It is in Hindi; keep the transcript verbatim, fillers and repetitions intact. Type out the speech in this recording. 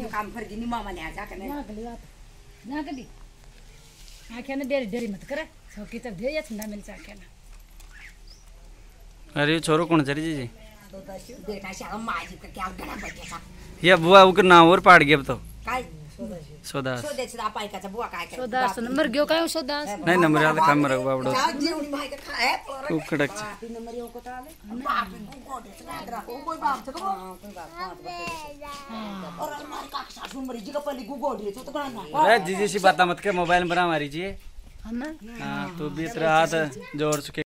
तो काम कर दी मामा ने आजा करने ना गली बात ना गली आखे ना डेरी डेरी मत करे सौकी तक दे या ठंडा मिल जाके ना अरे छोरो कौन चली जी जी तो बेटा शाला माजी का क्या गड़ा बैठे था ये बुआ उकर नाम और पाड़ गया अब तो काय सोदास सोदेच दा पाई का बुआ काय सोदास नंबर गयो काय सोदास नहीं नंबर याद काम रख बाबड़ो जीवनी भाई का खाए पर उखड़क तीन नंबर यो को ताले बाप को गोडे सगरा को कोई बाप तो कोई बाप और हमारे का सासू मरी जी का पहले गु गोडे तो तो बना अरे जी जी सी बात मत के मोबाइल में बना मारी जी है ना हां तो बीत रहा था जोर से